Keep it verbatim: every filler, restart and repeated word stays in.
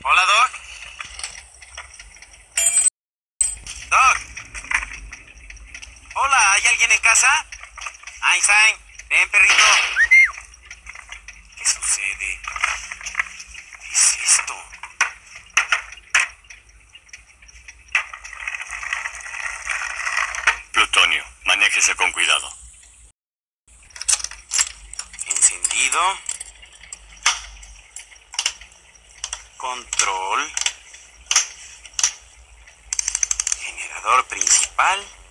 Hola, Doc. Doc. Hola, ¿hay alguien en casa? Einstein, ven, perrito. ¿Qué sucede? ¿Qué es esto? Plutonio, manéjese con cuidado. Encendido. Control. Generador principal.